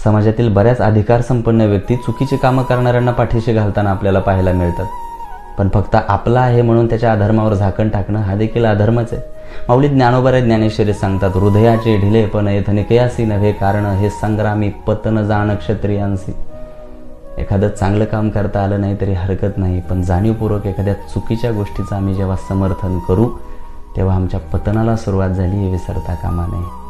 समाजातील बऱ्याच अधिकार संपन्न व्यक्ती चुकीची कामं करणाऱ्यांना पाठीशी घालताना आपल्याला पाहायला मिळतात. पण फक्त आपला आहे म्हणून त्याच्या अधर्मावर झाकण टाकणं हा देखील अधर्मच आहे. माऊली ज्ञानोबा ज्ञानेश्वरी सांगतात, हृदयाचे ढिलेपण एथनिकयासी नव्हे कारण, हे संग्रामी पतन जाण क्षत्रियांसी. एखादं चांगलं काम करता आलं नाही तरी हरकत नाही, पण जाणीवपूर्वक एखाद्या चुकीच्या गोष्टीचं आम्ही जेव्हा समर्थन करू तेव्हा आमच्या पतनाला सुरुवात झाली हे विसरता कामा नये.